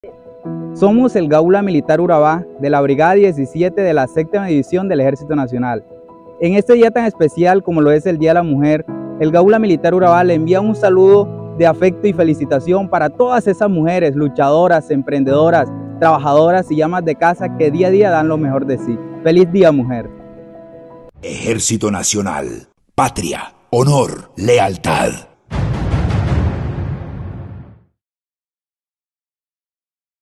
Somos el Gaula Militar Urabá de la Brigada 17 de la 7ª División del Ejército Nacional. En este día tan especial como lo es el Día de la Mujer, el Gaula Militar Urabá le envía un saludo de afecto y felicitación para todas esas mujeres luchadoras, emprendedoras, trabajadoras y amas de casa que día a día dan lo mejor de sí. ¡Feliz día, mujer! Ejército Nacional, patria, honor, lealtad.